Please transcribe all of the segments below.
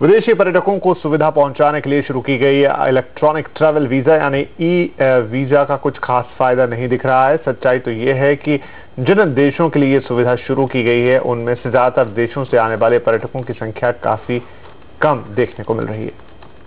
विदेशी पर्यटकों को सुविधा पहुंचाने के लिए शुरू की गई इलेक्ट्रॉनिक ट्रैवल वीजा यानी ई वीजा का कुछ खास फायदा नहीं दिख रहा है। सच्चाई तो ये है कि जिन देशों के लिए ये सुविधा शुरू की गई है उनमें से ज्यादातर देशों से आने वाले पर्यटकों की संख्या काफी कम देखने को मिल रही है।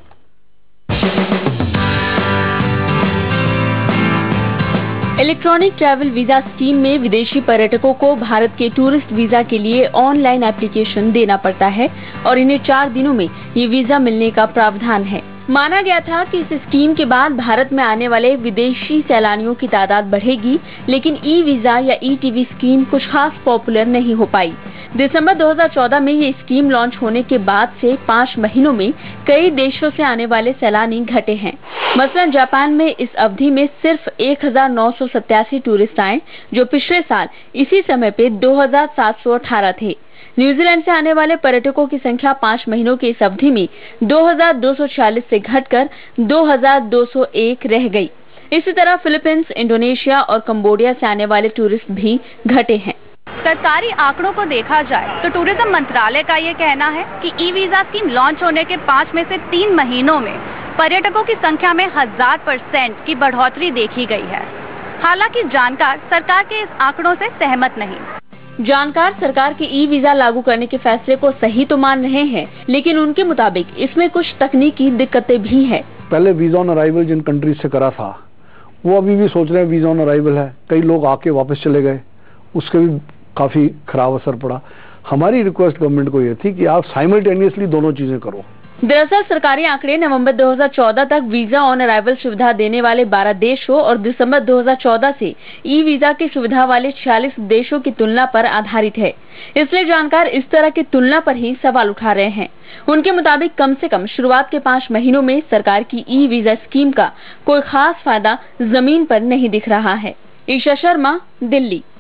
इलेक्ट्रॉनिक ट्रैवल वीजा स्कीम में विदेशी पर्यटकों को भारत के टूरिस्ट वीजा के लिए ऑनलाइन एप्लीकेशन देना पड़ता है और इन्हें 4 दिनों में ये वीजा मिलने का प्रावधान है। माना गया था कि इस स्कीम के बाद भारत में आने वाले विदेशी सैलानियों की तादाद बढ़ेगी, लेकिन ई वीजा या ई टीवी स्कीम कुछ खास पॉपुलर नहीं हो पाई। दिसंबर 2014 में ये स्कीम लॉन्च होने के बाद से 5 महीनों में कई देशों से आने वाले सैलानी घटे हैं। मसलन जापान में इस अवधि में सिर्फ 1987 टूरिस्ट आए, जो पिछले साल इसी समय पे 2718 थे। न्यूजीलैंड से आने वाले पर्यटकों की संख्या 5 महीनों की इस अवधि में 2246 से घटकर 2201 रह गई। इसी तरह फिलीपींस, इंडोनेशिया और कंबोडिया से आने वाले टूरिस्ट भी घटे हैं। सरकारी आंकड़ों को देखा जाए तो टूरिज्म मंत्रालय का ये कहना है कि ई वीजा स्कीम लॉन्च होने के 5 में से 3 महीनों में पर्यटकों की संख्या में 1000% की बढ़ोतरी देखी गई है। हालांकि जानकार सरकार के इस आंकड़ों से सहमत नहीं। जानकार सरकार के ई वीजा लागू करने के फैसले को सही तो मान रहे हैं, लेकिन उनके मुताबिक इसमें कुछ तकनीकी दिक्कतें भी हैं। पहले वीजा ऑन अराइवल जिन कंट्रीज से करा था वो अभी भी सोच रहे हैं वीजा ऑन अराइवल है, कई लोग आके वापस चले गए, उसके भी काफी खराब असर पड़ा। हमारी रिक्वेस्ट गवर्नमेंट को ये थी कि आप साइमल्टेनियसली दोनों चीजें करो। दरअसल सरकारी आंकड़े नवंबर 2014 तक वीजा ऑन अराइवल सुविधा देने वाले 12 देशों और दिसंबर 2014 से ई वीजा की सुविधा वाले 46 देशों की तुलना पर आधारित है। इसलिए जानकार इस तरह की तुलना पर ही सवाल उठा रहे हैं। उनके मुताबिक कम से कम शुरुआत के 5 महीनों में सरकार की ई वीजा स्कीम का कोई खास फायदा जमीन पर नहीं दिख रहा है। ईशा शर्मा, दिल्ली।